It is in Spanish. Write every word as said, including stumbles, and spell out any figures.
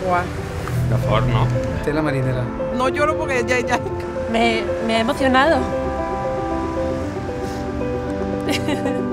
¿Cuál? La Ford, ¿no? Tela marinera. No lloro porque ya, ya. Me, me ha emocionado.